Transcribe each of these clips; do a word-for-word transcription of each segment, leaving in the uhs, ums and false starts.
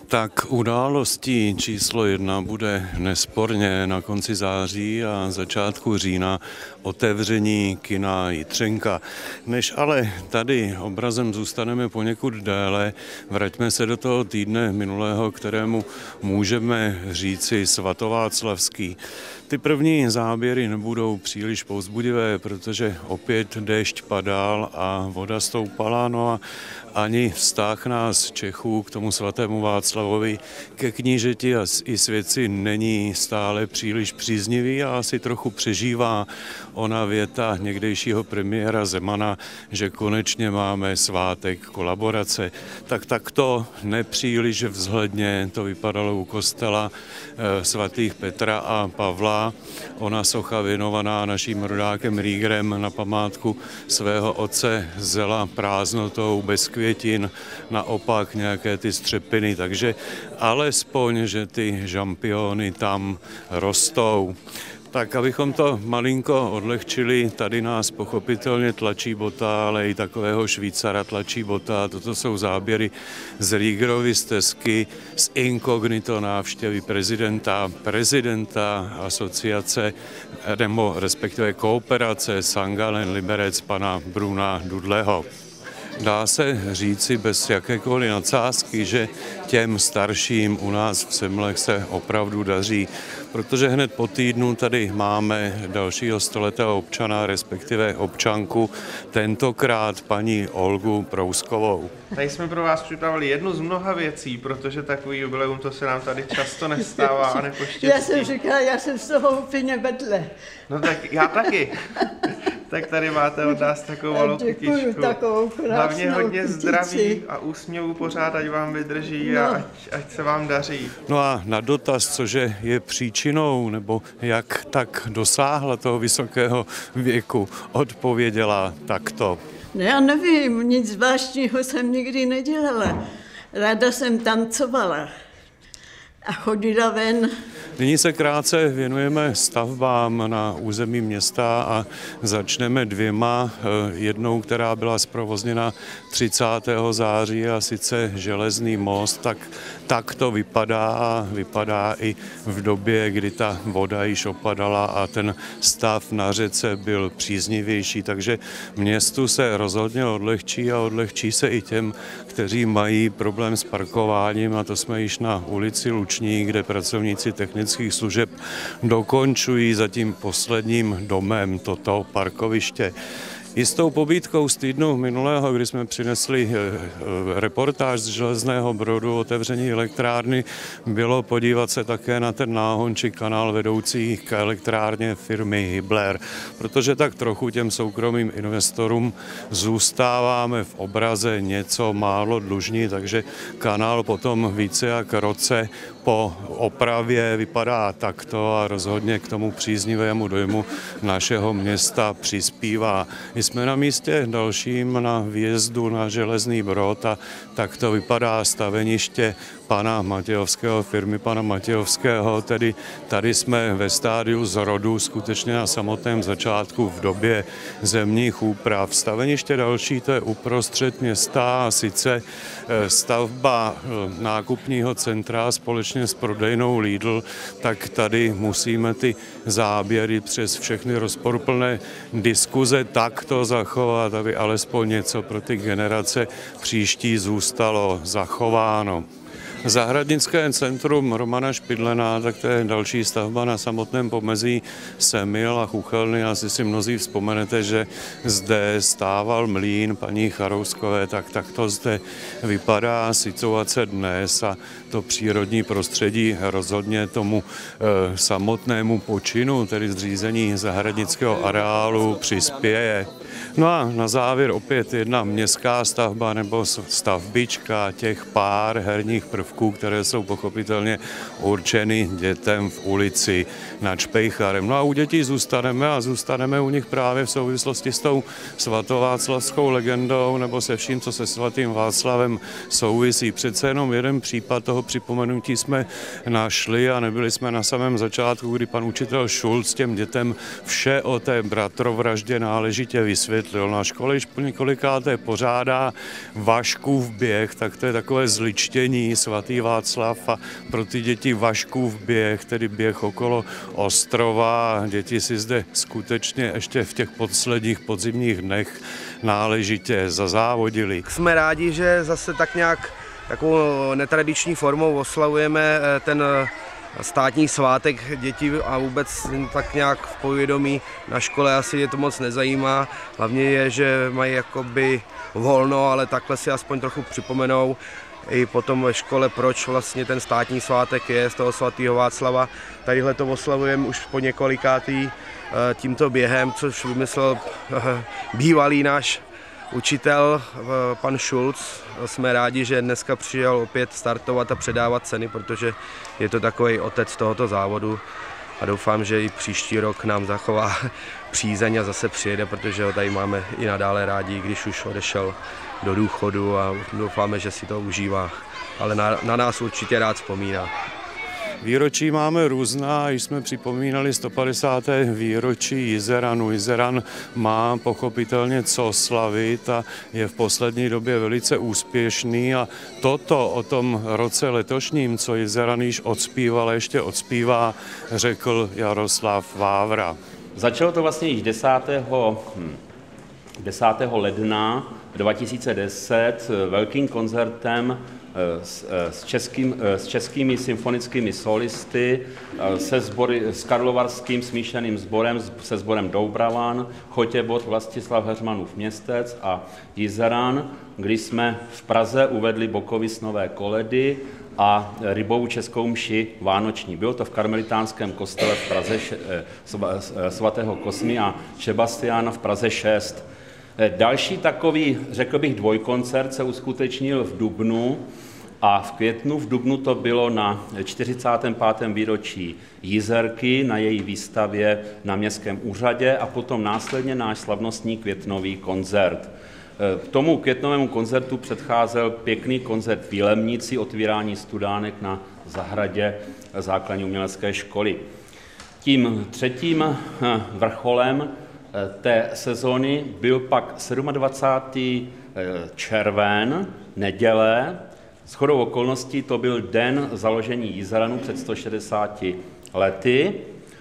Tak událostí číslo jedna bude nesporně na konci září a začátku října otevření kina Jitřenka. Než ale tady obrazem zůstaneme poněkud déle, vraťme se do toho týdne minulého, kterému můžeme říci svatováclavský. Ty první záběry nebudou příliš povzbudivé, protože opět déšť padal a voda stoupala, no a ani vztah nás Čechů k tomu svatému Václavovi, ke knížeti a i svědci není stále příliš příznivý a asi trochu přežívá ona věta někdejšího premiéra Zemana, že konečně máme svátek kolaborace. Tak takto nepříliš vzhledně to vypadalo u kostela svatých Petra a Pavla. Ona socha věnovaná naším rodákem Riegerem na památku svého otce zela prázdnotou, bez květin, naopak nějaké ty střepiny, takže alespoň, že ty žampiony tam rostou. Tak abychom to malinko odlehčili, tady nás pochopitelně tlačí bota, ale i takového Švýcara tlačí bota. Toto jsou záběry z Riegerovy stezky, z inkognito návštěvy prezidenta, prezidenta asociace, nebo respektive kooperace Sankt Gallen Liberec pana Bruna Dudleho. Dá se říci bez jakékoliv nadsázky, že těm starším u nás v Semlech se opravdu daří, protože hned po týdnu tady máme dalšího stoletého občana, respektive občanku, tentokrát paní Olgu Prouskovou. Tady jsme pro vás připravili jednu z mnoha věcí, protože takový jubileum to se nám tady často nestává a nepoštěstí. Já jsem říkala, já jsem z toho úplně vedle. No tak já taky. Tak tady máte od nás takovou malou kytičku. Takovou krásnou Hlavně hodně kytici. Zdraví a úsměvů pořád, ať vám vydrží no. a ať, ať se vám daří. No a na dotaz, cože je příčinou, nebo jak tak dosáhla toho vysokého věku, odpověděla takto. No já nevím, nic zvláštního jsem nikdy nedělala. Ráda jsem tancovala a chodila ven. Nyní se krátce věnujeme stavbám na území města a začneme dvěma. Jednou, která byla zprovozněna třicátého září a sice Železný most, tak, tak to vypadá a vypadá i v době, kdy ta voda již opadala a ten stav na řece byl příznivější, takže městu se rozhodně odlehčí a odlehčí se i těm, kteří mají problém s parkováním, a to jsme již na ulici Luční, kde pracovníci technických služeb dokončují za tím posledním domem toto parkoviště. Jistou pobídkou z týdnu minulého, kdy jsme přinesli reportáž z Železného Brodu o otevření elektrárny, bylo podívat se také na ten náhon či kanál vedoucí k elektrárně firmy Hybler, protože tak trochu těm soukromým investorům zůstáváme v obraze něco málo dlužní, takže kanál potom více jak roce po opravě vypadá takto a rozhodně k tomu příznivému dojmu našeho města přispívá. Jsme na místě dalším na výjezdu na Železný Brod a tak to vypadá staveniště pana Matějovského, firmy pana Matějovského, tedy tady jsme ve stádiu zrodu, skutečně na samotném začátku v době zemních úprav. Staveniště další, to je uprostřed města a sice stavba nákupního centra společně s prodejnou Lidl, tak tady musíme ty záběry přes všechny rozporuplné diskuze takto zachovat, aby alespoň něco pro ty generace příští zůstalo zachováno. Zahradnické centrum Romana Špidlena, tak to je další stavba na samotném pomezí Semil a Chuchelny. Asi si mnozí vzpomenete, že zde stával mlýn paní Charouskové, tak, tak to zde vypadá situace dnes a to přírodní prostředí rozhodně tomu e, samotnému počinu, tedy zřízení zahradnického areálu, přispěje. No a na závěr opět jedna městská stavba nebo stavbička těch pár herních prvků, které jsou pochopitelně určeny dětem v ulici nad Špejcharem. No a u dětí zůstaneme a zůstaneme u nich právě v souvislosti s tou svatováclavskou legendou nebo se vším, co se svatým Václavem souvisí. Přece jenom jeden případ toho připomenutí jsme našli a nebyli jsme na samém začátku, kdy pan učitel Šulc těm dětem vše o té bratrovraždě náležitě vysvětlil. Na škole již po několikáté pořádá Vaškův běh, tak to je takové zličtění svatého svatý Václav a pro ty děti Vaškův běh, tedy běh okolo ostrova. Děti si zde skutečně ještě v těch posledních podzimních dnech náležitě zazávodili. Jsme rádi, že zase tak nějak takovou netradiční formou oslavujeme ten státní svátek dětí a vůbec tak nějak v povědomí na škole asi je to moc nezajímá. Hlavně je, že mají jakoby volno, ale takhle si aspoň trochu připomenou i potom ve škole, proč vlastně ten státní svátek je z toho svatého Václava. Tadyhle to oslavujeme už po několikátý tímto během, což vymyslel bývalý náš učitel, pan Schulz. Jsme rádi, že dneska přijel opět startovat a předávat ceny, protože je to takový otec tohoto závodu a doufám, že i příští rok nám zachová přízeň a zase přijede, protože ho tady máme i nadále rádi, když už odešel do důchodu a doufáme, že si to užívá, ale na, na nás určitě rád vzpomíná. Výročí máme různá, již jsme připomínali sto padesáté výročí Jizeranu. Jizeran má pochopitelně co slavit a je v poslední době velice úspěšný a toto o tom roce letošním, co Jizeran již odspíval, ještě odspívá, řekl Jaroslav Vávra. Začalo to vlastně již desátého ledna dva tisíce deset velkým koncertem S, s, českým, s českými symfonickými solisty, se sbory, s karlovarským smíšeným sborem, se sborem Doubravan, Chotěbot, Vlastislav Heřmanův Městec a Jizeran, kdy jsme v Praze uvedli Bokovisnové koledy a Rybovou českou mši vánoční. Bylo to v karmelitánském kostele v Praze svatého Kosmy a Sebastiána v Praze šest. Další takový, řekl bych, dvojkoncert se uskutečnil v dubnu a v květnu. V dubnu to bylo na čtyřicátém pátém výročí Jizerky na její výstavě na Městském úřadě a potom následně náš slavnostní květnový koncert. K tomu květnovému koncertu předcházel pěkný koncert v Jilemnici, otvírání studánek na zahradě základní umělecké školy. Tím třetím vrcholem té sezóny byl pak dvacátého sedmého červen, neděle. Shodou okolností to byl den založení Jizeranu před sto šedesáti lety.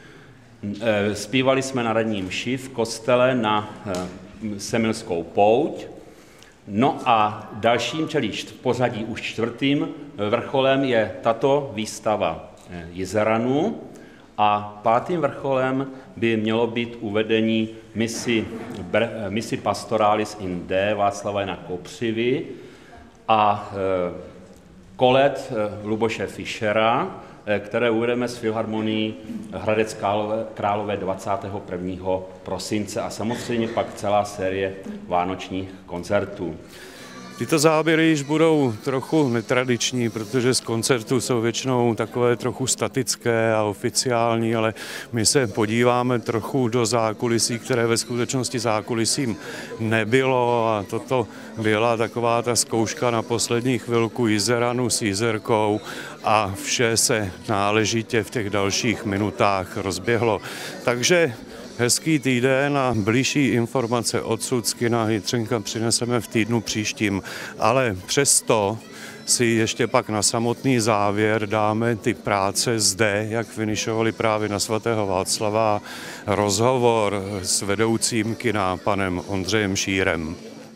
Zpívali jsme na ranní mši v kostele na Semilskou pouť. No a dalším, čili v pořadí už čtvrtým vrcholem je tato výstava Jizeranu. A pátým vrcholem by mělo být uvedení misi, misi Pastoralis in D Václava Jana Kopřivy a e, kolet Luboše Fischera, e, které uvedeme s Filharmonií Hradec Králové, Králové dvacátého prvního prosince a samozřejmě pak celá série vánočních koncertů. Tyto záběry již budou trochu netradiční, protože z koncertů jsou většinou takové trochu statické a oficiální, ale my se podíváme trochu do zákulisí, které ve skutečnosti zákulisím nebylo a toto byla taková ta zkouška na poslední chvilku Jizeranu s Jizerkou a vše se náležitě v těch dalších minutách rozběhlo. Takže hezký týden a blížší informace odsud z kina Jitřenka přineseme v týdnu příštím, ale přesto si ještě pak na samotný závěr dáme ty práce zde, jak finišovali právě na svatého Václava, rozhovor s vedoucím kina panem Ondřejem Šírem.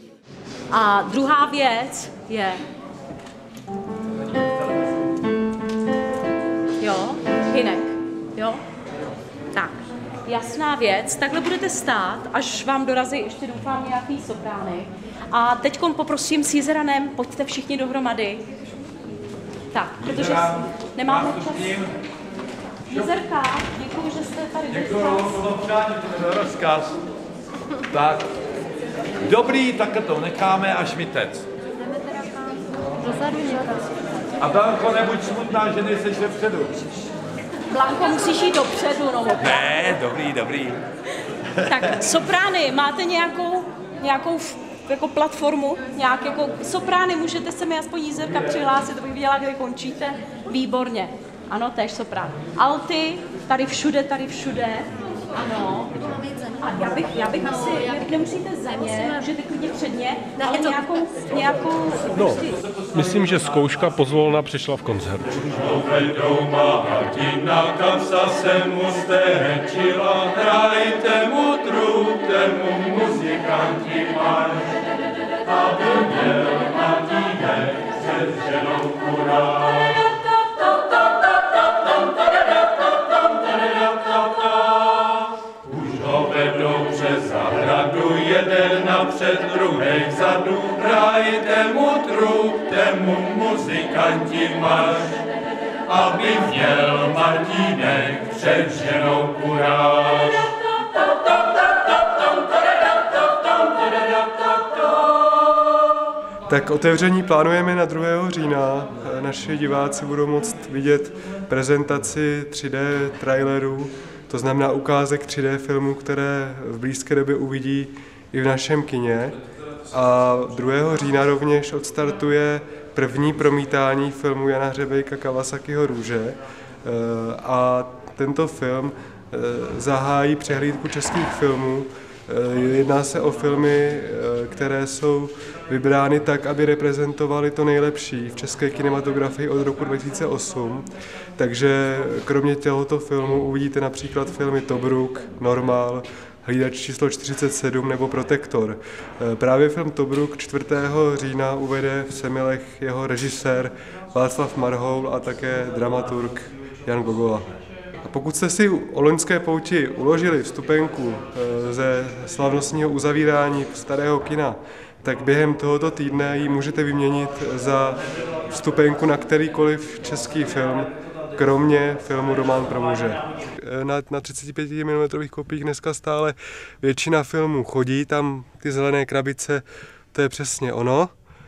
A druhá věc je... Jo, Hinek, jo, tak. Jasná věc, takhle budete stát, až vám dorazí ještě doufám nějaký soprány. A teďkon poprosím s Jizeranem, pojďte všichni dohromady. Tak, protože nemáme čas. Jizerka, děkuji, že jste tady. Děkuji, rozkaz. Tak, dobrý, tak to necháme až mi tec. A Blanko, nebuď smutná, že nejseš vepředu. Blanko, musíš jít dopředu, no. Ne, dobrý, dobrý. Tak, soprány, máte nějakou, nějakou jako platformu? Nějak jako soprány, můžete se mi aspoň Jizerka přihlásit, abych viděla, kde končíte? Výborně. Ano, též soprán. Alty, tady všude, tady všude. Ano. A já bych, já bych asi, nemusíte za mě, můžete klidně předně, ale nějakou, nějakou, no. myslím, že zkouška pozvolna přišla v koncertu. Povedou Martina, kam se mu stečila, hrajte mu, trubte mu, muzikanti marš, aby měl Martínek před ženou kuráž. Už ho vedou přes zahradu, jeden napřed, druhej vzadu, hrajte mu, trubte mu, muzikanti marš, aby měl Martínek před ženou kuráž. Tak otevření plánujeme na druhého října. Naši diváci budou moct vidět prezentaci tři dé trailerů, to znamená ukázek tři dé filmů, které v blízké době uvidí i v našem kině. A druhého října rovněž odstartuje první promítání filmu Jana Hřebejka Kawasakiho Růže. A tento film zahájí přehlídku českých filmů. Jedná se o filmy, které jsou vybrány tak, aby reprezentovaly to nejlepší v české kinematografii od roku dva tisíce osm. Takže kromě tohoto filmu uvidíte například filmy Tobruk, Normal, Hlídač číslo čtyřicet sedm nebo Protektor. Právě film Tobruk čtvrtého října uvede v Semilech jeho režisér Václav Marhoul a také dramaturg Jan Gogola. A pokud jste si o loňské pouti uložili vstupenku ze slavnostního uzavírání starého kina, tak během tohoto týdne ji můžete vyměnit za vstupenku na kterýkoliv český film, kromě filmu Román pro muže. Na, na třicet pět milimetrů kopiích dneska stále většina filmů chodí, tam ty zelené krabice, to je přesně ono.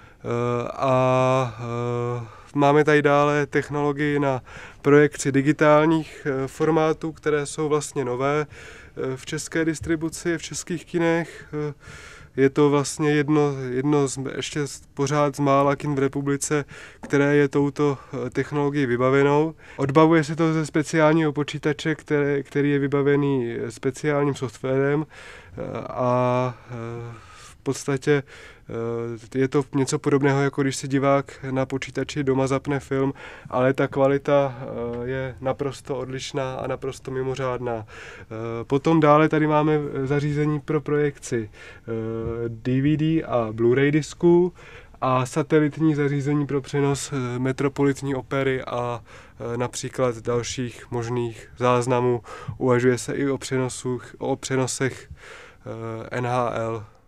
A máme tady dále technologii na projekci digitálních formátů, které jsou vlastně nové v české distribuci, v českých kinech. Je to vlastně jedno, jedno z, ještě pořád z mála kin v republice, které je touto technologií vybavenou. Odbavuje se to ze speciálního počítače, které, který je vybavený speciálním softwarem a v podstatě je to něco podobného, jako když si divák na počítači doma zapne film, ale ta kvalita je naprosto odlišná a naprosto mimořádná. Potom dále tady máme zařízení pro projekci D V D a Blu-ray disků a satelitní zařízení pro přenos metropolitní opery a například dalších možných záznamů. Uvažuje se i o přenosech, o přenosech N H L.